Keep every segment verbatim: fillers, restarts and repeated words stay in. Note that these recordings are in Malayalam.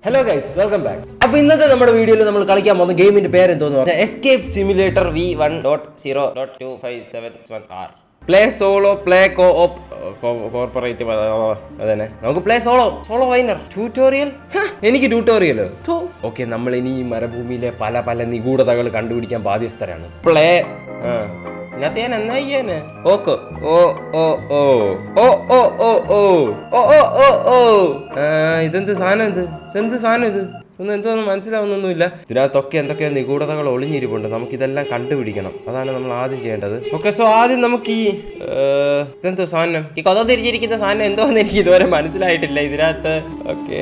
Hello guys, welcome back. അപ്പോൾ ഇന്നത്തെ നമ്മുടെ വീഡിയോയിൽ നമ്മൾ കളിക്കാൻ പോകുന്ന ഗെയിമിന്റെ പേര് എന്തോന്ന് പറഞ്ഞാൽ escape simulator V one dot zero dot two five seven one R. Play solo, play co-op, corporate അതന്നെ. നമുക്ക് play solo, solo winner, tutorial. എനിക്ക് ട്യൂട്ടോറിയൽ. ഓക്കെ, നമ്മൾ ഇനി ഈ മരുഭൂമിയിലെ പല പല നിഗൂഢതകൾ കണ്ടുപിടിക്കാൻ ബാധ്യസ്ഥരാണ്. പ്ലേ ഇന്നത്തെ ഞാൻ എന്നാ ചെയ്യാന്? ഓക്കോ ഓ ഓ ഓ ഓ ഓ ഓ ഓ ഓ ഓ ഓ ഓ ഇതെന്ത് സാധനം? ഇത് ഇതെന്ത് സാധനം? ഇത് ഒന്നും എന്തോന്നും മനസ്സിലാവുന്നൊന്നുമില്ല. ഇതിനകത്തൊക്കെ എന്തൊക്കെയോ നിഗൂഢതകൾ ഒളിഞ്ഞിരിപ്പുണ്ട്. നമുക്കിതെല്ലാം കണ്ടുപിടിക്കണം. അതാണ് നമ്മൾ ആദ്യം ചെയ്യേണ്ടത്. ഓക്കെ, സോ ആദ്യം നമുക്ക് ഈ ഇതെന്തോ സാധനം, ഈ കൊത തിരിച്ചിരിക്കുന്ന സാധനം എന്തോന്ന് എനിക്ക് ഇതുവരെ മനസ്സിലായിട്ടില്ല ഇതിനകത്ത്. ഓക്കെ,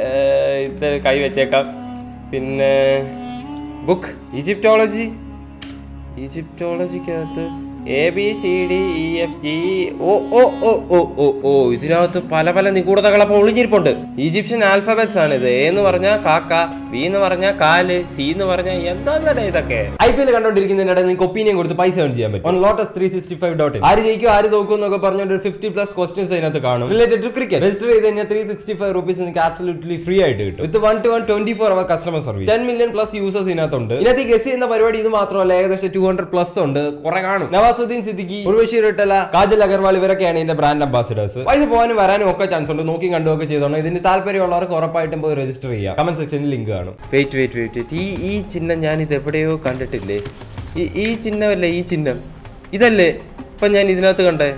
ഇത് കൈ വെച്ചേക്കാം. പിന്നെ ബുക്ക് ഈജിപ്റ്റോളജി, ഈജിപ്റ്റോളജിക്കകത്ത് A B C D E F G ഓ ഓ ഓ ഓ ഓ ഓ ഇതിനകത്ത് പല പല നിഗൂഢതകൾ അപ്പോൾ ഒളിഞ്ഞിരിപ്പുണ്ട്. ഈജിപ്ഷ്യൻ ആൽഫബറ്റ്സ് ആണ് ഇത്. എ എന്ന് പറഞ്ഞാൽ കാക്ക, ബി എന്ന് പറഞ്ഞാൽ കാല്, സി എന്ന് പറഞ്ഞാൽ എന്താന്നടേ ഇതൊക്കെ. ഐ പി എൽ കണ്ടോണ്ടിരിക്കുന്നതിനിടെ നിങ്ങൾക്ക് ഒപ്പീനിയൻ കൊടുത്ത് പൈസ ഏൺ ചെയ്യാൻ പറ്റും. On lotus three sixty five dot in. ആര് ജയിക്കും ആര് തോക്കും എന്നൊക്കെ പറഞ്ഞൊരു ഫിഫ്റ്റി പ്ലസ് ക്വസ്റ്റ്യൻസ് അതിനകത്ത് കാണും റിലേറ്റഡ് ടു ക്രിക്കറ്റ്. രജിസ്റ്റർ ചെയ്ത് കഴിഞ്ഞാൽ ത്രീ സിക്സ്റ്റി ഫൈവ് റുപ്പീസ് നിങ്ങൾക്ക് ആബ്സല്യൂട്ട്ലി ഫ്രീ ആയിട്ട് കിട്ടും. With one two one twenty four hour customer service. Ten million plus users ഇതിനകത്തുണ്ട്. ഇതിനകത്ത് ഗസ് ചെയ്യുന്ന പരിപാടി ഇത് മാത്രമല്ല, ഏകദേശം ടു ഹൺഡ്രഡ് പ്ലസ് ഉണ്ട്. കുറെ കാണും. നവാസുദ്ദീൻ സിദ്ദിഖി, ഉർവശി റിട്ടല, കാജൽ അഗർവാൾ ഇവരൊക്കെയാണ് ഇതിന്റെ ബ്രാൻഡ് അംബാസിഡേഴ്സ്. പൈസ പോകാനും വരാനും ഒക്കെ ചാൻസ് ഉണ്ട്. നോക്കി കണ്ടുമൊക്കെ ചെയ്തോണം. ഇതിന് താല്പര്യമുള്ളവർക്ക് ഉറപ്പായിട്ടും പോയി രജിസ്റ്റർ ചെയ്യാം. കമന്റ് സെക്ഷനിൽ ലിങ്ക് കാണും. വെയിറ്റ് വെയിറ്റ് വെയിറ്റ് ഈ ഈ ചിഹ്നം ഞാൻ ഇത് എവിടെയോ കണ്ടിട്ടില്ലേ? ഈ ഈ ചിഹ്നമല്ലേ ഈ ചിഹ്നം? ഇതല്ലേ ഇപ്പം ഞാൻ ഇതിനകത്ത് കണ്ടേ?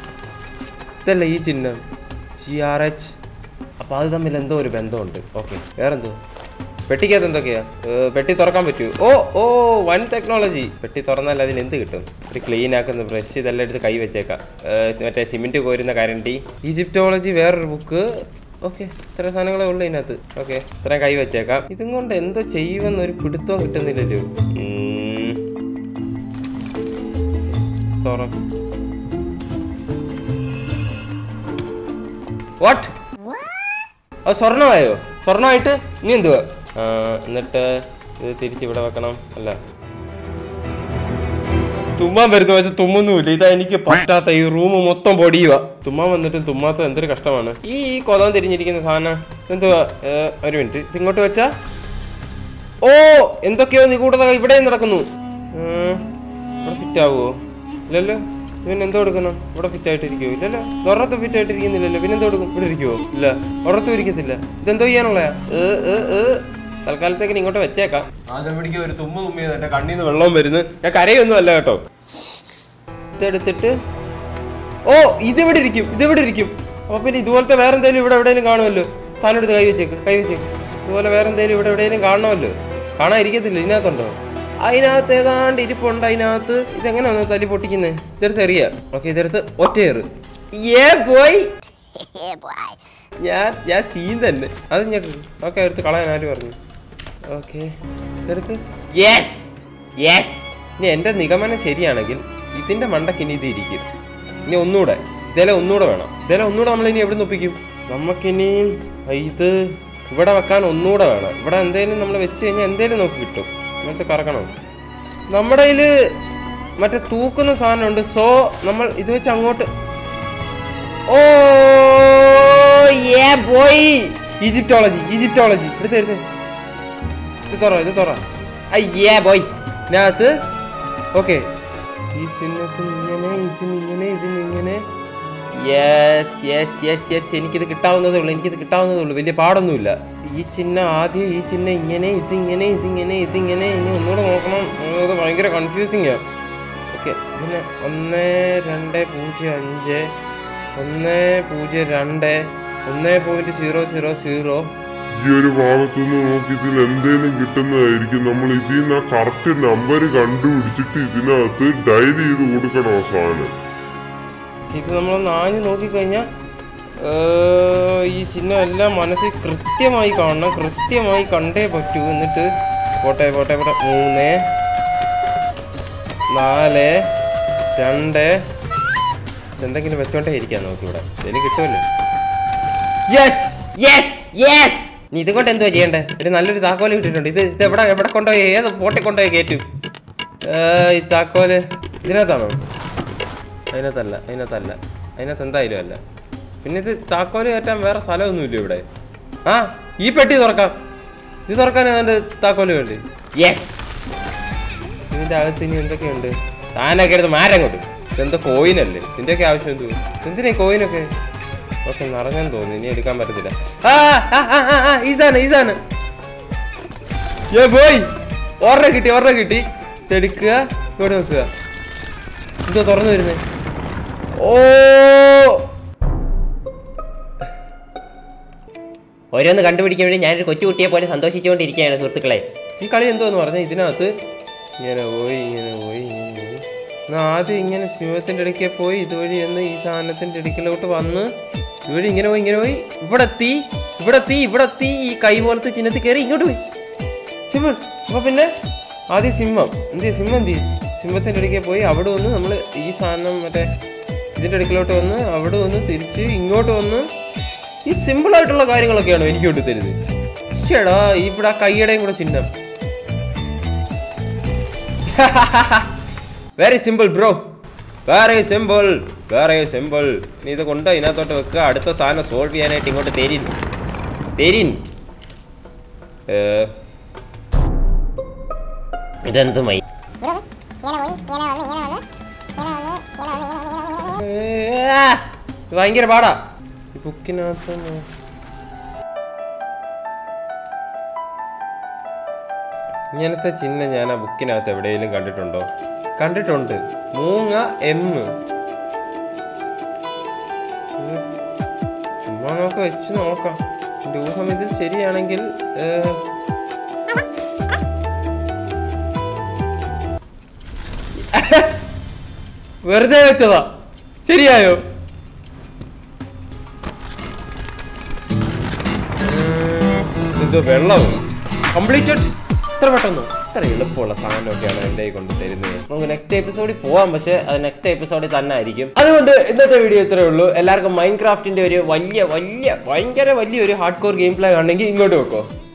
ഇതല്ലേ ഈ ചിഹ്നം? G R H. അപ്പം അത് തമ്മിൽ എന്തോ ഒരു ബന്ധമുണ്ട്. ഓക്കെ, വേറെന്തോ? പെട്ടിക്കകത്ത് എന്തൊക്കെയാ? പെട്ടി തുറക്കാൻ പറ്റുമോ? ഓ ഓ വൺ ടെക്നോളജി. പെട്ടി തുറന്നാൽ അതിന് എന്ത് കിട്ടും? ഒരു ക്ലീൻ ആക്കുന്ന ബ്രഷ്, ഇതെല്ലാം എടുത്ത് കൈ വെച്ചേക്കാം. മറ്റേ സിമെന്റ് കോരുന്ന കരണ്ടി. ഈജിപ്റ്റോളജി വേറൊരു ബുക്ക്. ഓക്കെ, ഇത്ര സാധനങ്ങളെ ഉള്ളു ഇതിനകത്ത്. ഓക്കെ, ഇത്രയും കൈ വെച്ചേക്കാം. ഇതും കൊണ്ട് എന്തോ ചെയ്യുമെന്നൊരു പിടുത്തവും കിട്ടുന്നില്ലല്ലോ. വാട്ട്? അത് സ്വർണ്ണമായോ? സ്വർണ്ണമായിട്ട് ഇനി എന്തുവാ? എന്നിട്ട് ഇത് തിരിച്ചിവിടെ വെക്കണം. അല്ല, തുമ്മാൻ വരുന്ന വെച്ചാൽ തുമ്മുന്നുമില്ല. ഇതാ എനിക്ക് പറ്റാത്ത. ഈ റൂം മൊത്തം പൊടിയുക. തുമ്മാൻ വന്നിട്ടും തുമ്മാത്ത എന്തൊരു കഷ്ടമാണ്. ഈ കൊതം തിരിഞ്ഞിരിക്കുന്ന സാധനം എന്തുവാ? ഒരു മിനിറ്റ്, ഇതിങ്ങോട്ട് വെച്ചാ ഓ എന്തൊക്കെയോ നിഗൂഢത ഇവിടെ നടക്കുന്നു. ഇവിടെ ഫിറ്റ് ആവുമോ? ഇല്ലല്ലോ. പിന്നെ എന്തോ എടുക്കണം? ഇവിടെ ഫിറ്റ് ആയിട്ടിരിക്കുവോ? ഇല്ലല്ലോ. ഒറത്ത് ഫിറ്റ് ആയിട്ടിരിക്കുന്നില്ലല്ലോ. പിന്നെ എന്തോ എടുക്കും? ഇവിടെ ഇരിക്കുവോ? ഇല്ല, ഒറത്തും ഇരിക്കത്തില്ല. ഇതെന്തോ ചെയ്യാനുള്ളയാ? തൽക്കാലത്തേക്ക് ഇങ്ങോട്ട് വെച്ചേക്കാം. ആദ്യം പിടിക്കുക ഒരു തുമ്മ തുമ്മിയത് എന്റെ കണ്ണിൽ നിന്ന് വെള്ളം വരുന്നു. ഞാൻ കരയൊന്നും അല്ല കേട്ടോ. ഇതെടുത്തിട്ട് ഓ ഇതിവിടെ ഇരിക്കും, ഇതിവിടെ ഇരിക്കും. അപ്പൊ പിന്നെ ഇതുപോലത്തെ വേറെ എന്തെങ്കിലും ഇവിടെ എവിടെയെങ്കിലും കാണുമല്ലോ. സാധനം എടുത്ത് കൈ വെച്ചേക്ക്, കൈ വെച്ചേക്ക്. ഇതുപോലെ വേറെ എന്തെങ്കിലും ഇവിടെ എവിടെയെങ്കിലും കാണണമല്ലോ. കാണാൻ ഇരിക്കത്തില്ല. ഇതിനകത്തുണ്ടോ? അതിനകത്ത് ഏതാണ്ട് ഇരിപ്പുണ്ട്. അതിനകത്ത് ഇതെങ്ങനെ ഒന്ന് തല്ലി പൊട്ടിക്കുന്നേ? ഇതെടുത്ത് എറിയ. ഓക്കെ, ഇതെടുത്ത് ഒറ്റയേറ്. ഏ ബോയ്, ഞാൻ ഞാൻ സീൻ തന്നെ. അത് ഞാൻ ഓക്കെ എടുത്ത് കളയാൻ ആര് പറഞ്ഞു? ഓക്കെ, ഇതെടുത്ത് യെസ് യെസ്. ഇനി എൻ്റെ നിഗമനം ശരിയാണെങ്കിൽ ഇതിൻ്റെ മണ്ടക്ക് ഇനി ഇത് ഇരിക്കും. ഇനി ഒന്നുകൂടെ ഇതേലെ ഒന്നുകൂടെ വേണം. ഇതേലെ ഒന്നുകൂടെ നമ്മൾ ഇനി എവിടെ നിന്ന് ഒപ്പിക്കും? നമുക്കിനി ഇത് ഇവിടെ വെക്കാൻ ഒന്നുകൂടെ വേണം. ഇവിടെ എന്തേലും നമ്മൾ വെച്ച് കഴിഞ്ഞാൽ എന്തേലും നമുക്ക് കിട്ടും. അങ്ങനത്തെ കറക്കണം. നമ്മുടെ കയ്യിൽ മറ്റേ തൂക്കുന്ന സാധനമുണ്ട്. സോ നമ്മൾ ഇത് വെച്ച് അങ്ങോട്ട് oh yeah boy. Egyptology, Egyptology എടുത്ത് എടുത്ത് ഇത് തുറ, ഇത് തുറ. അയ്യേ ബോയ്. ഇതിനകത്ത് ഓക്കെ ഈ ചിഹ്നത്തിന് ഇങ്ങനെ, ഇതിനിങ്ങനെ, ഇതിനിങ്ങനെ. യെസ് യെസ് യെസ് യെസ് എനിക്കിത് കിട്ടാവുന്നതേ ഉള്ളൂ, എനിക്കിത് കിട്ടാവുന്നതേ ഉള്ളൂ. വലിയ പാടൊന്നുമില്ല. ഈ ചിഹ്നം ആദ്യം, ഈ ചിഹ്നം ഇങ്ങനെ, ഇതിങ്ങനെ, ഇതിങ്ങനെ, ഇതിങ്ങനെ. ഇനി ഒന്നുകൂടെ നോക്കണം. അത് ഭയങ്കര കൺഫ്യൂസിങ് ആണ്. ഓക്കെ, ഇതിന് ഒന്ന് രണ്ട് പൂജ്യം അഞ്ച്, ഒന്ന് പൂജ്യം രണ്ട്, ഒന്ന് പോയിന്റ് സീറോ സീറോ സീറോ. ഈ ഒരു ഭാഗത്തുനിന്ന് നോക്കി ഇതിൽ എന്തേലും കിട്ടുന്നതായിരിക്കും. നമ്മൾ ഇതിൽ നിന്ന് ആ കറക്റ്റ് നമ്പർ കണ്ടുപിടിച്ചിട്ട് ഇതിനകത്ത് ഡയൽ ചെയ്ത് കൊടുക്കണം ആ സാധനം. ഇത് നമ്മളൊന്ന് ആഞ്ഞ് നോക്കിക്കഴിഞ്ഞാൽ ഈ ചിഹ്നം എല്ലാം മനസ്സിൽ കൃത്യമായി കാണണം. കൃത്യമായി കണ്ടേ പറ്റൂ. എന്നിട്ട് പോട്ടെ പോട്ടെ പോട്ടെ മൂന്ന് നാല് രണ്ട് എന്തെങ്കിലും വെച്ചോണ്ടേ ഇരിക്കാൻ നോക്കി. ഇവിടെ എനിക്ക് കിട്ടുമല്ലോ. Yes yes yes. നീ ഇത് കൊണ്ട് എന്തുവാ ചെയ്യണ്ടേ? ഒരു നല്ലൊരു താക്കോല് കിട്ടിയിട്ടുണ്ട്. ഇത് ഇത് എവിടെ എവിടെ കൊണ്ടുപോയി ഏത് പോട്ടെ കൊണ്ടുപോയി കയറ്റും? ഈ താക്കോല് ഇതിനകത്താണോ? അതിനകത്തല്ല, അതിനകത്തല്ല, അതിനകത്ത് എന്തായാലും അല്ല. പിന്നെ ഇത് താക്കോല് കയറ്റാൻ വേറെ സ്ഥലമൊന്നുമില്ല ഇവിടെ. ആ ഈ പെട്ടി തുറക്കാം. ഇത് തുറക്കാൻ ഏതാണ്ട് താക്കോല് വേണ്ടി. യെസ്, ഇതിന്റെ അകത്ത് ഇനി എന്തൊക്കെയുണ്ട്? താനൊക്കെ എടുത്ത് മാരം കൊണ്ട്. ഇതെന്താ കോയിനല്ലേ? ഇതിന്റെയൊക്കെ ആവശ്യം എന്തു? എന്തിനാ കോയിനൊക്കെ? ഓക്കെ, നിറഞ്ഞെന്ന് തോന്നുന്നു, ഇനി എടുക്കാൻ പറ്റത്തില്ല. ആ ഈസാണ് ഈസാണ് ഏ പോയി. ഒരെണ്ണം കിട്ടി ഒരെണ്ണം കിട്ടി. എടുക്കുക, ഇവിടെ വെക്കുക. എന്തോ തുറന്നു വരുന്നേ? ഓ ഓരോന്ന് കണ്ടുപിടിക്കാൻ വേണ്ടി ഞാനൊരു കൊച്ചുകുട്ടിയെ പോലെ സന്തോഷിച്ചുകൊണ്ടിരിക്കുകയാണ് സുഹൃത്തുക്കളെ. ഈ കളി എന്തോന്ന് പറഞ്ഞാൽ ഇതിനകത്ത് ഇങ്ങനെ പോയി ഇങ്ങനെ പോയി ഇങ്ങനെ പോയി. എന്നാൽ ആദ്യം ഇങ്ങനെ സിംഹത്തിൻ്റെ ഇടയ്ക്ക് പോയി ഇതുവഴി എന്ന് ഈ സാധനത്തിൻ്റെ ഇടയ്ക്കിലോട്ട് വന്ന് ഇതുവഴി ഇങ്ങനെ പോയി ഇങ്ങനെ പോയി ഇവിടെ എത്തി ഇവിടെ എത്തി ഇവിടെ എത്തി ഈ കൈ പോലത്തെ ചിഹ്നത്തിൽ കയറി ഇങ്ങോട്ട് പോയി. സിംഹം. അപ്പോൾ പിന്നെ ആദ്യം സിംഹം എന്ത് ചെയ്യും? സിംഹം എന്ത് ചെയ്യും? സിംഹത്തിൻ്റെ ഇടയ്ക്ക് പോയി അവിടെ വന്ന് നമ്മൾ ഈ സാധനം മറ്റേ ഇതിൻ്റെ ഇടയ്ക്കിലോട്ട് വന്ന് അവിടെ വന്ന് തിരിച്ച് ഇങ്ങോട്ട് വന്ന് ഈ സിമ്പിളായിട്ടുള്ള കാര്യങ്ങളൊക്കെയാണോ എനിക്ക് കൊണ്ട് തരുന്നത്? ചേടാ ഇവിടെ ആ കൈയുടെയും കൂടെ ചിഹ്നം. Very simple bro, very simple very simple. നീ ഇത് കൊണ്ട് ഇതിനകത്തോട്ട് വെക്കുക. അടുത്ത സാധനം സോൾവ് ചെയ്യാനായിട്ട് ഇങ്ങോട്ട് തരിൻ തരിൻ. ഇതെന്ത് മൈ ഭയങ്കര പാടാ ഈ ബുക്കിനകത്ത്. ഇങ്ങനത്തെ ചിഹ്നം ഞാൻ ആ ബുക്കിനകത്ത് എവിടെയെങ്കിലും കണ്ടിട്ടുണ്ടോ? കണ്ടിട്ടുണ്ട്. മൂങ്ങ എം. ചുമ്മാ നമുക്ക് വെച്ച് നോക്കാം. എൻ്റെ ഊഹം ഇതിൽ ശരിയാണെങ്കിൽ വെറുതെ വെച്ചതാ. ശരിയായോ? എന്തോ വെള്ളവും കംപ്ലീറ്റഡ്. ഇത്ര പെട്ടെന്നോ? ഇത്ര എളുപ്പമുള്ള സാധനമൊക്കെയാണ് എൻ്റെ കൊണ്ട് തരുന്നത്. നമുക്ക് നെക്സ്റ്റ് എപ്പിസോഡിൽ പോവാം, പക്ഷെ അത് നെക്സ്റ്റ് എപ്പിസോഡിൽ തന്നെ ആയിരിക്കും. അതുകൊണ്ട് ഇന്നത്തെ വീഡിയോ ഇത്രയേ ഉള്ളൂ. എല്ലാവർക്കും മൈൻക്രാഫ്റ്റിന്റെ ഒരു വലിയ വലിയ ഭയങ്കര വലിയൊരു ഹാർഡ് കോർ ഗെയിം പ്ലേ ആണെങ്കിൽ ഇങ്ങോട്ട് വെക്കോ.